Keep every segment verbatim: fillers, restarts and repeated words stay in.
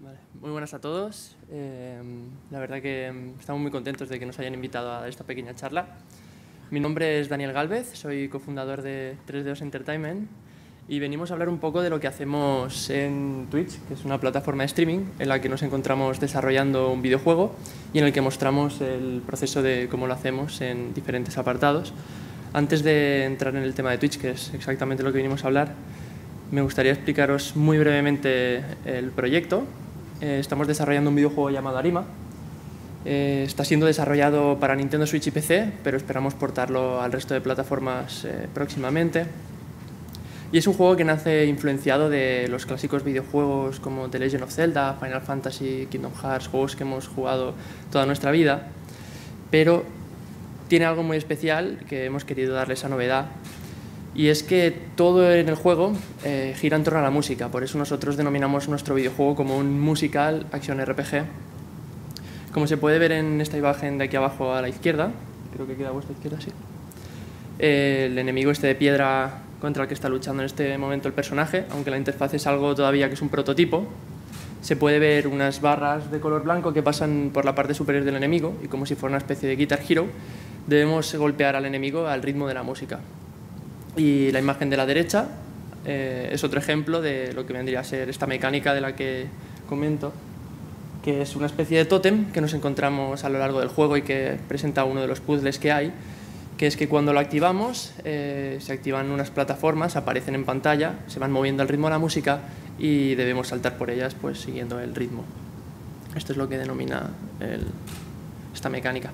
Vale. Muy buenas a todos. Eh, la verdad que estamos muy contentos de que nos hayan invitado a esta pequeña charla. Mi nombre es Daniel Gálvez, soy cofundador de tres D O S Entertainment y venimos a hablar un poco de lo que hacemos en Twitch, que es una plataforma de streaming en la que nos encontramos desarrollando un videojuego y en el que mostramos el proceso de cómo lo hacemos en diferentes apartados. Antes de entrar en el tema de Twitch, que es exactamente lo que venimos a hablar, me gustaría explicaros muy brevemente el proyecto. Eh, estamos desarrollando un videojuego llamado Arima. Eh, está siendo desarrollado para Nintendo Switch y P C, pero esperamos portarlo al resto de plataformas eh, próximamente. Y es un juego que nace influenciado de los clásicos videojuegos como The Legend of Zelda, Final Fantasy, Kingdom Hearts, juegos que hemos jugado toda nuestra vida, pero tiene algo muy especial que hemos querido darle esa novedad. Y es que todo en el juego eh, gira en torno a la música, por eso nosotros denominamos nuestro videojuego como un musical action R P G. Como se puede ver en esta imagen de aquí abajo a la izquierda, creo que queda a vuestra izquierda, sí. Eh, el enemigo este de piedra contra el que está luchando en este momento el personaje, aunque la interfaz es algo todavía que es un prototipo, se puede ver unas barras de color blanco que pasan por la parte superior del enemigo y como si fuera una especie de Guitar Hero, debemos golpear al enemigo al ritmo de la música. Y la imagen de la derecha eh, es otro ejemplo de lo que vendría a ser esta mecánica de la que comento, que es una especie de tótem que nos encontramos a lo largo del juego y que presenta uno de los puzzles que hay, que es que cuando lo activamos eh, se activan unas plataformas, aparecen en pantalla, se van moviendo al ritmo de la música y debemos saltar por ellas pues siguiendo el ritmo. Esto es lo que denomina el, esta mecánica.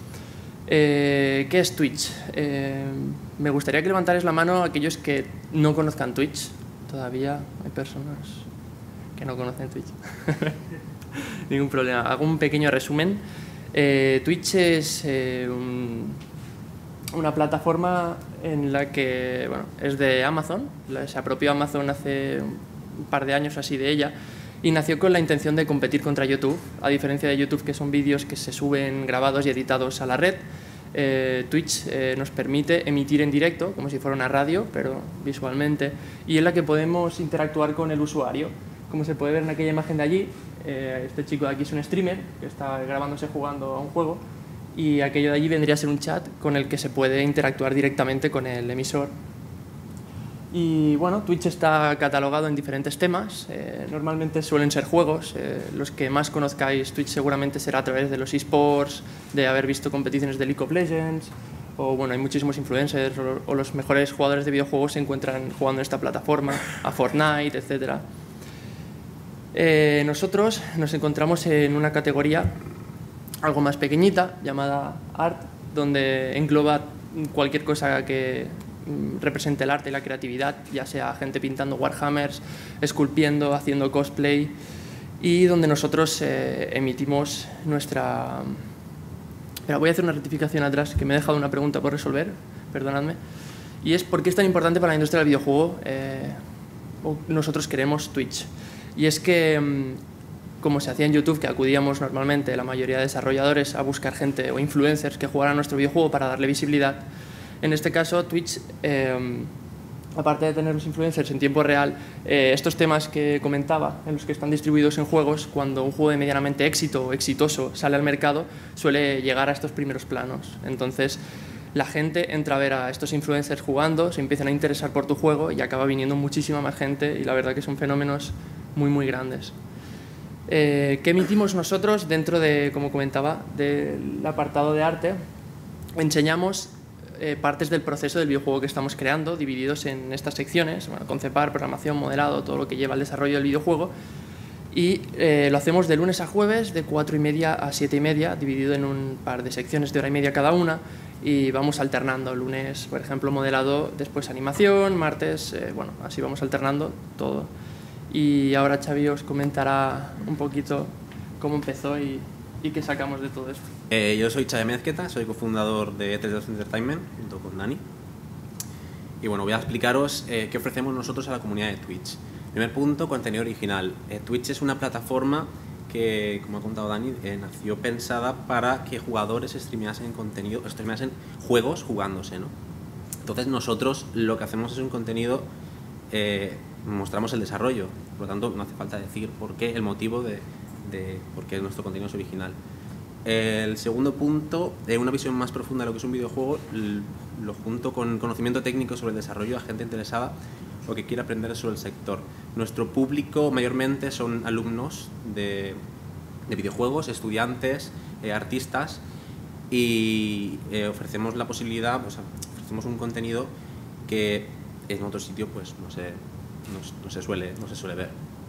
Eh, ¿Qué es Twitch? Eh, me gustaría que levantarais la mano aquellos que no conozcan Twitch. Todavía hay personas que no conocen Twitch. Ningún problema. Hago un pequeño resumen. Eh, Twitch es eh, un, una plataforma en la que, bueno, es de Amazon. Se apropió Amazon hace un par de años así de ella. Y nació con la intención de competir contra YouTube. A diferencia de YouTube, que son vídeos que se suben grabados y editados a la red, eh, Twitch eh, nos permite emitir en directo, como si fuera una radio, pero visualmente, y en la que podemos interactuar con el usuario. Como se puede ver en aquella imagen de allí, eh, este chico de aquí es un streamer que está grabándose jugando a un juego, y aquello de allí vendría a ser un chat con el que se puede interactuar directamente con el emisor. Y bueno, Twitch está catalogado en diferentes temas, eh, normalmente suelen ser juegos, eh, los que más conozcáis Twitch seguramente será a través de los eSports, de haber visto competiciones de League of Legends, o bueno, hay muchísimos influencers, o, o los mejores jugadores de videojuegos se encuentran jugando en esta plataforma, a Fortnite, etcétera. Eh, nosotros nos encontramos en una categoría algo más pequeñita, llamada Art, donde engloba cualquier cosa que represente el arte y la creatividad, ya sea gente pintando Warhammers, esculpiendo, haciendo cosplay, y donde nosotros eh, emitimos nuestra... Pero voy a hacer una rectificación atrás, que me he dejado una pregunta por resolver, perdonadme, y es ¿por qué es tan importante para la industria del videojuego eh, nosotros queremos Twitch? Y es que, como se hacía en YouTube, que acudíamos normalmente la mayoría de desarrolladores a buscar gente o influencers que jugaran a nuestro videojuego para darle visibilidad, en este caso, Twitch, eh, aparte de tener los influencers en tiempo real, eh, estos temas que comentaba, en los que están distribuidos en juegos, cuando un juego de medianamente éxito o exitoso sale al mercado, suele llegar a estos primeros planos. Entonces, la gente entra a ver a estos influencers jugando, se empiezan a interesar por tu juego y acaba viniendo muchísima más gente y la verdad que son fenómenos muy, muy grandes. Eh, ¿Qué emitimos nosotros dentro de, como comentaba, del apartado de arte? Enseñamos Eh, partes del proceso del videojuego que estamos creando, divididos en estas secciones, bueno, concept art, programación, modelado, todo lo que lleva al desarrollo del videojuego, y eh, lo hacemos de lunes a jueves, de cuatro y media a siete y media, dividido en un par de secciones de hora y media cada una, y vamos alternando, lunes, por ejemplo, modelado, después animación, martes, eh, bueno, así vamos alternando todo. Y ahora Xavi os comentará un poquito cómo empezó y, y qué sacamos de todo esto. Eh, yo soy Xavi Mezqueta, soy cofundador de tres D O S Entertainment junto con Dani. Y bueno, voy a explicaros eh, qué ofrecemos nosotros a la comunidad de Twitch. Primer punto, contenido original. Eh, Twitch es una plataforma que, como ha contado Dani, eh, nació pensada para que jugadores streameasen contenido, streameasen juegos jugándose, ¿no? Entonces nosotros lo que hacemos es un contenido eh, mostramos el desarrollo. Por lo tanto, no hace falta decir por qué, el motivo de, de por qué nuestro contenido es original. El segundo punto, eh, una visión más profunda de lo que es un videojuego, lo junto con conocimiento técnico sobre el desarrollo a gente interesada o que quiera aprender sobre el sector. Nuestro público mayormente son alumnos de, de videojuegos, estudiantes, eh, artistas, y eh, ofrecemos la posibilidad, pues, ofrecemos un contenido que en otro sitio pues, no, se, no, no, se suele, no se suele ver.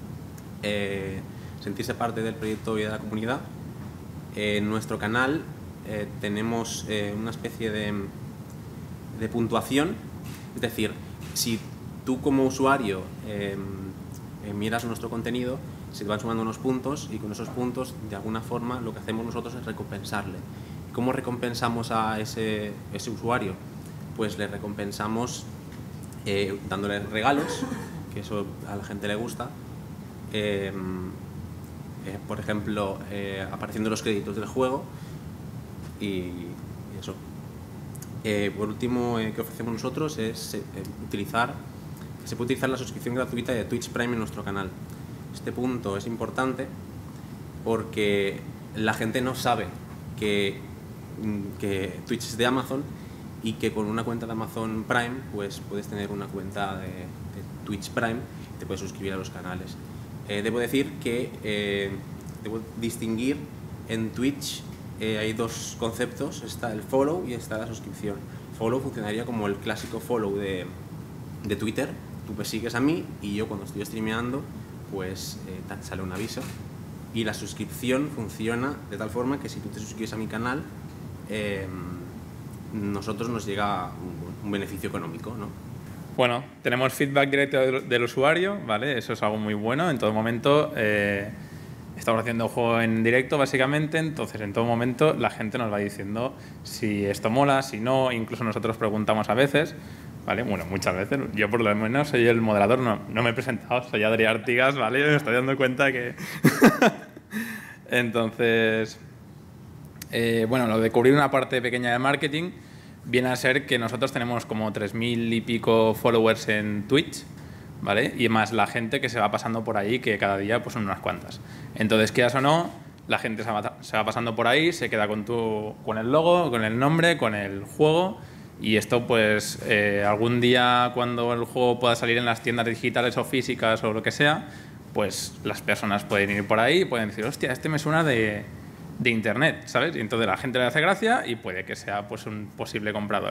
Eh, sentirse parte del proyecto y de la comunidad. En nuestro canal eh, tenemos eh, una especie de, de puntuación, es decir, si tú como usuario eh, eh, miras nuestro contenido, se te van sumando unos puntos y con esos puntos, de alguna forma, lo que hacemos nosotros es recompensarle. ¿Cómo recompensamos a ese, ese usuario? Pues le recompensamos eh, dándole regalos, que eso a la gente le gusta. Eh, Eh, por ejemplo, eh, apareciendo los créditos del juego y, y eso. Eh, por último, eh, que ofrecemos nosotros es eh, utilizar, se puede utilizar la suscripción gratuita de Twitch Prime en nuestro canal. Este punto es importante porque la gente no sabe que, que Twitch es de Amazon y que con una cuenta de Amazon Prime pues puedes tener una cuenta de, de Twitch Prime y te puedes suscribir a los canales. Eh, debo decir que eh, debo distinguir en Twitch, eh, hay dos conceptos, está el follow y está la suscripción. Follow funcionaría como el clásico follow de, de Twitter, tú me sigues a mí y yo cuando estoy streameando pues eh, te sale un aviso. Y la suscripción funciona de tal forma que si tú te suscribes a mi canal, eh, nosotros nos llega un, un beneficio económico, ¿no? Bueno, tenemos feedback directo del, del usuario, ¿vale? Eso es algo muy bueno. En todo momento eh, estamos haciendo un juego en directo, básicamente, entonces en todo momento la gente nos va diciendo si esto mola, si no, incluso nosotros preguntamos a veces, ¿vale? Bueno, muchas veces. Yo por lo menos soy el moderador, no, no me he presentado, soy Adrián Artigas, ¿vale? Me estoy dando cuenta que... Entonces, eh, bueno, lo de cubrir una parte pequeña de marketing viene a ser que nosotros tenemos como tres mil y pico followers en Twitch, ¿vale? Y más la gente que se va pasando por ahí, que cada día pues son unas cuantas. Entonces, quieras o no, la gente se va, se va pasando por ahí, se queda con, tu, con el logo, con el nombre, con el juego, y esto pues eh, algún día cuando el juego pueda salir en las tiendas digitales o físicas o lo que sea, pues las personas pueden ir por ahí y pueden decir, hostia, este me suena de... de internet, ¿sabes? Y entonces la gente le hace gracia y puede que sea pues un posible comprador.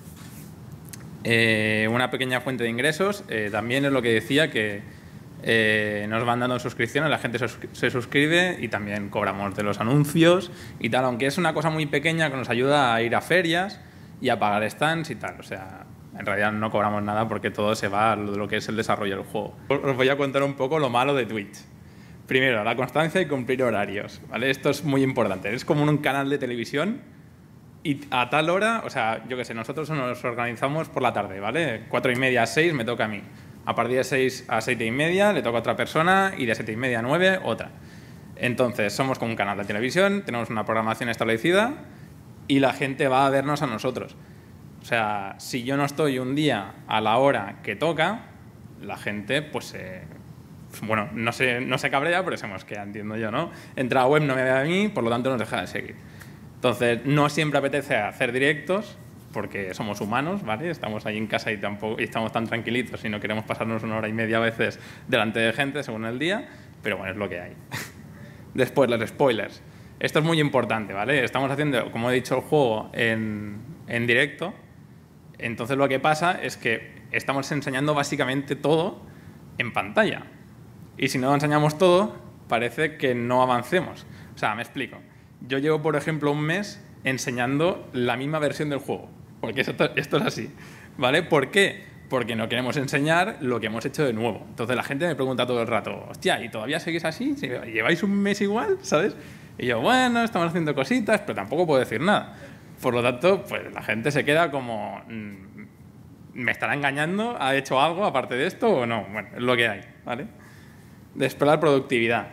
Eh, una pequeña fuente de ingresos, eh, también es lo que decía, que eh, nos van dando suscripciones, la gente se, se suscribe y también cobramos de los anuncios y tal, aunque es una cosa muy pequeña que nos ayuda a ir a ferias y a pagar stands y tal, o sea, en realidad no cobramos nada porque todo se va a lo que es el desarrollo del juego. Os voy a contar un poco lo malo de Twitch. Primero, la constancia y cumplir horarios, ¿vale? Esto es muy importante. Es como un canal de televisión y a tal hora, o sea, yo qué sé, nosotros nos organizamos por la tarde, ¿vale? Cuatro y media a seis me toca a mí. A partir de seis a siete y media le toca a otra persona y de siete y media a nueve otra. Entonces, somos como un canal de televisión, tenemos una programación establecida y la gente va a vernos a nosotros. O sea, si yo no estoy un día a la hora que toca, la gente, pues... Eh, bueno, no se, no se cabrea, pero se mosquea, entiendo yo, ¿no? Entra a web, no me ve a mí, por lo tanto nos deja de seguir. Entonces, no siempre apetece hacer directos, porque somos humanos, ¿vale? Estamos ahí en casa y, tampoco, y estamos tan tranquilitos y no queremos pasarnos una hora y media a veces delante de gente según el día, pero bueno, es lo que hay. Después, los spoilers. Esto es muy importante, ¿vale? Estamos haciendo, como he dicho, el juego en, en directo, entonces lo que pasa es que estamos enseñando básicamente todo en pantalla. Y si no enseñamos todo, parece que no avancemos. O sea, me explico. Yo llevo, por ejemplo, un mes enseñando la misma versión del juego. Porque esto, esto es así, ¿vale? ¿Por qué? Porque no queremos enseñar lo que hemos hecho de nuevo. Entonces la gente me pregunta todo el rato, hostia, ¿y todavía seguís así? ¿Lleváis un mes igual? ¿Sabes? Y yo, bueno, estamos haciendo cositas, pero tampoco puedo decir nada. Por lo tanto, pues la gente se queda como... ¿me estará engañando? ¿Ha hecho algo aparte de esto o no? Bueno, es lo que hay, ¿vale? Después la productividad.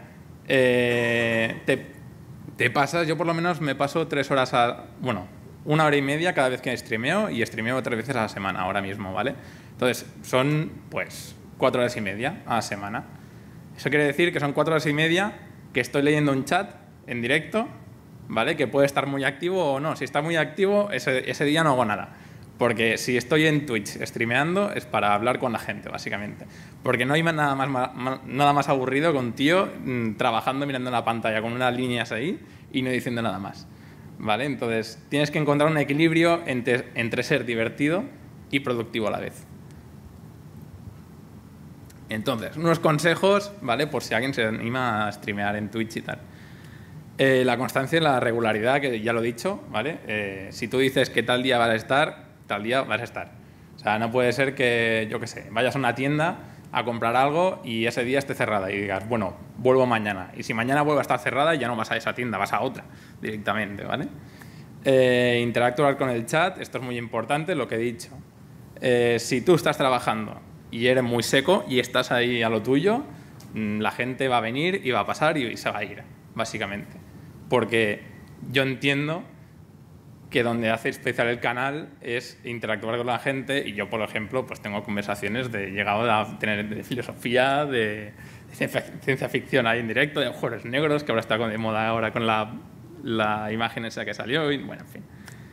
Eh, te, te pasas, yo por lo menos me paso tres horas a... Bueno, una hora y media cada vez que streameo y streameo tres veces a la semana ahora mismo, ¿vale? Entonces, son pues cuatro horas y media a la semana. Eso quiere decir que son cuatro horas y media que estoy leyendo un chat en directo, ¿vale? Que puede estar muy activo o no. Si está muy activo, ese, ese día no hago nada. Porque si estoy en Twitch streameando es para hablar con la gente, básicamente. Porque no hay nada más, nada más aburrido que un tío mmm, trabajando mirando en la pantalla con unas líneas ahí y no diciendo nada más, ¿vale? Entonces, tienes que encontrar un equilibrio entre, entre ser divertido y productivo a la vez. Entonces, unos consejos, ¿vale? Por si alguien se anima a streamear en Twitch y tal. Eh, la constancia y la regularidad, que ya lo he dicho, ¿vale? Eh, si tú dices que tal día vas a estar, tal día vas a estar. O sea, no puede ser que, yo qué sé, vayas a una tienda a comprar algo y ese día esté cerrada y digas, bueno, vuelvo mañana. Y si mañana vuelve a estar cerrada, ya no vas a esa tienda, vas a otra directamente, ¿vale? Eh, interactuar con el chat, esto es muy importante, lo que he dicho. Eh, si tú estás trabajando y eres muy seco y estás ahí a lo tuyo, la gente va a venir y va a pasar y se va a ir, básicamente. Porque yo entiendo que donde hace especial el canal es interactuar con la gente y yo, por ejemplo, pues tengo conversaciones de llegado a tener de filosofía, de ciencia ficción ahí en directo, de agujeros negros, que ahora está de moda ahora con la, la imagen esa que salió y bueno, en fin.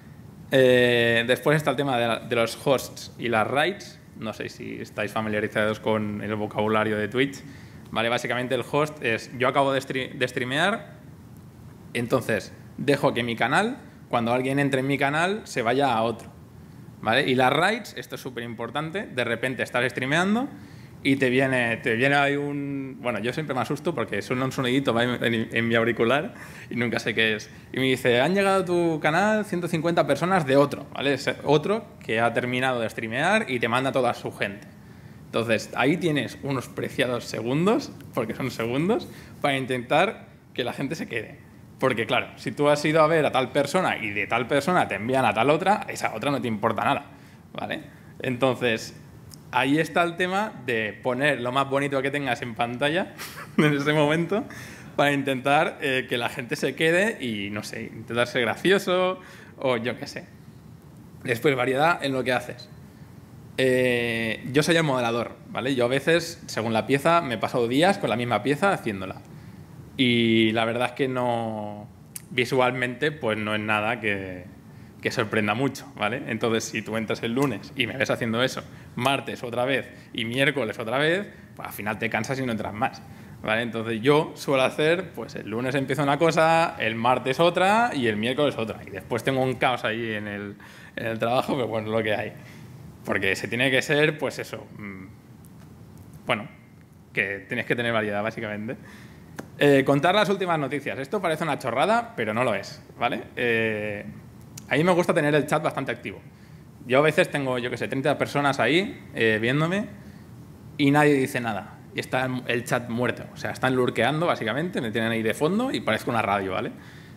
Eh, después está el tema de, la, de los hosts y las rights. No sé si estáis familiarizados con el vocabulario de Twitch. Vale, básicamente el host es, yo acabo de, stream, de streamear, entonces dejo que mi canal, cuando alguien entre en mi canal, se vaya a otro. ¿Vale? Y las rights, esto es súper importante, de repente estás streameando y te viene, te viene ahí un... Bueno, yo siempre me asusto porque suena un sonidito va en, en, en mi auricular y nunca sé qué es. Y me dice, han llegado a tu canal ciento cincuenta personas de otro, ¿vale? Es otro que ha terminado de streamear y te manda toda su gente. Entonces, ahí tienes unos preciados segundos, porque son segundos, para intentar que la gente se quede. Porque, claro, si tú has ido a ver a tal persona y de tal persona te envían a tal otra, esa otra no te importa nada, ¿vale? Entonces, ahí está el tema de poner lo más bonito que tengas en pantalla en ese momento para intentar eh, que la gente se quede y, no sé, intentar ser gracioso o yo qué sé. Después, variedad en lo que haces. Eh, yo soy el modelador, ¿vale? Yo a veces, según la pieza, me he pasado días con la misma pieza haciéndola. Y la verdad es que no, visualmente, pues no es nada que, que sorprenda mucho, ¿vale? Entonces, si tú entras el lunes y me ves haciendo eso, martes otra vez y miércoles otra vez, pues al final te cansas y no entras más, ¿vale? Entonces yo suelo hacer, pues el lunes empiezo una cosa, el martes otra y el miércoles otra. Y después tengo un caos ahí en el, en el trabajo, pero bueno, es lo que hay. Porque se tiene que ser, pues eso, mmm, bueno, que tienes que tener variedad, básicamente. Eh, contar las últimas noticias. Esto parece una chorrada, pero no lo es, ¿vale? Eh, a mí me gusta tener el chat bastante activo. Yo a veces tengo, yo qué sé, treinta personas ahí eh, viéndome y nadie dice nada. Y está el chat muerto. O sea, están lurkeando, básicamente, me tienen ahí de fondo y parezco una radio, ¿vale?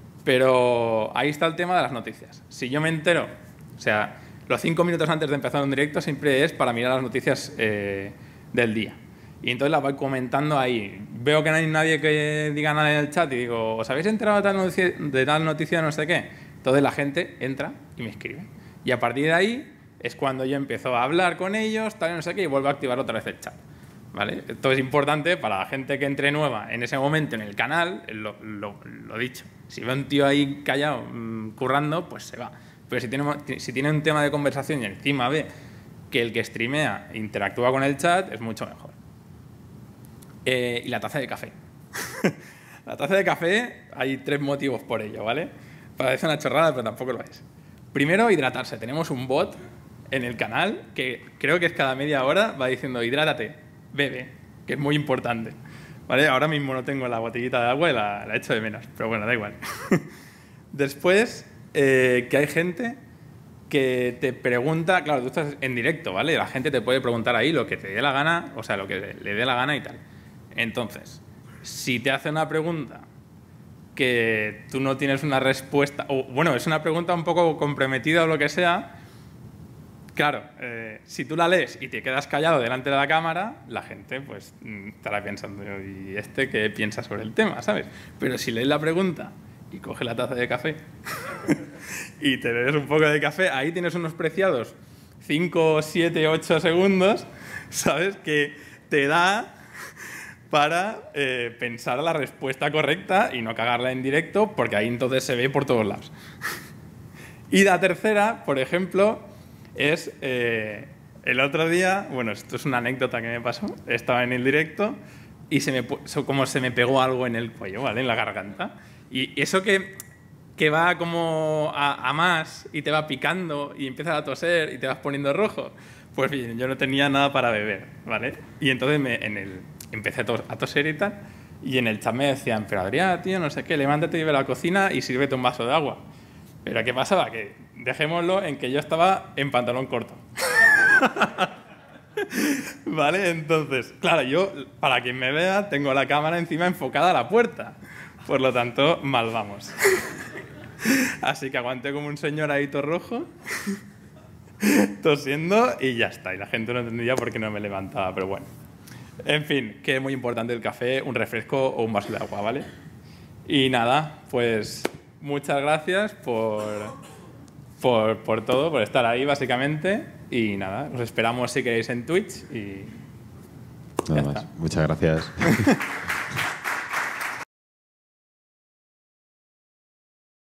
Pero ahí está el tema de las noticias. Si yo me entero, o sea, los cinco minutos antes de empezar un directo siempre es para mirar las noticias eh, del día. Y entonces las voy comentando ahí. Veo que no hay nadie que diga nada en el chat y digo, ¿os habéis enterado de tal noticia, de tal noticia no sé qué? Entonces la gente entra y me escribe. Y a partir de ahí es cuando yo empiezo a hablar con ellos, tal y no sé qué, y vuelvo a activar otra vez el chat, ¿vale? Esto es importante para la gente que entre nueva en ese momento en el canal, lo, lo, lo dicho. Si ve un tío ahí callado, mmm, currando, pues se va. Pero si tiene, si tiene un tema de conversación y encima ve que el que streamea interactúa con el chat, es mucho mejor. Eh, y la taza de café. La taza de café, hay tres motivos por ello, ¿vale? Parece una chorrada, pero tampoco lo es. Primero, hidratarse. Tenemos un bot en el canal que creo que es cada media hora va diciendo hidrátate, bebe, que es muy importante, ¿vale? Ahora mismo no tengo la botellita de agua y la, la echo de menos, pero bueno, da igual. Después, eh, que hay gente que te pregunta, claro, tú estás en directo, ¿vale? La gente te puede preguntar ahí lo que te dé la gana, o sea, lo que le dé la gana y tal. Entonces, si te hace una pregunta que tú no tienes una respuesta, o bueno, es una pregunta un poco comprometida o lo que sea, claro, eh, si tú la lees y te quedas callado delante de la cámara, la gente pues estará pensando, ¿y este qué piensa sobre el tema?, ¿sabes? Pero si lees la pregunta y coges la taza de café y te bebes un poco de café, ahí tienes unos preciados cinco, siete, ocho segundos, ¿sabes? Que te da para eh, pensar la respuesta correcta y no cagarla en directo, porque ahí entonces se ve por todos lados. Y la tercera, por ejemplo, es eh, el otro día, bueno, esto es una anécdota que me pasó, estaba en el directo y se me, como se me pegó algo en el cuello, ¿vale? En la garganta. Y eso que, que va como a, a más y te va picando y empiezas a toser y te vas poniendo rojo, pues bien, yo no tenía nada para beber, ¿vale? Y entonces me, en el, empecé a, tos, a toser y tal, y en el chat me decían, pero Adrián, tío, no sé qué, levántate y ve a la cocina y sírvete un vaso de agua. Pero ¿qué pasaba? Que dejémoslo en que yo estaba en pantalón corto. ¿Vale? Entonces, claro, yo, para quien me vea, tengo la cámara encima enfocada a la puerta. Por lo tanto, mal vamos. Así que aguanté como un señor ahí todo rojo, tosiendo, y ya está. Y la gente no entendía por qué no me levantaba, pero bueno. En fin, que es muy importante el café, un refresco o un vaso de agua, ¿vale? Y nada, pues muchas gracias por, por, por todo, por estar ahí, básicamente. Y nada, os esperamos si queréis en Twitch y Nada más. Muchas gracias.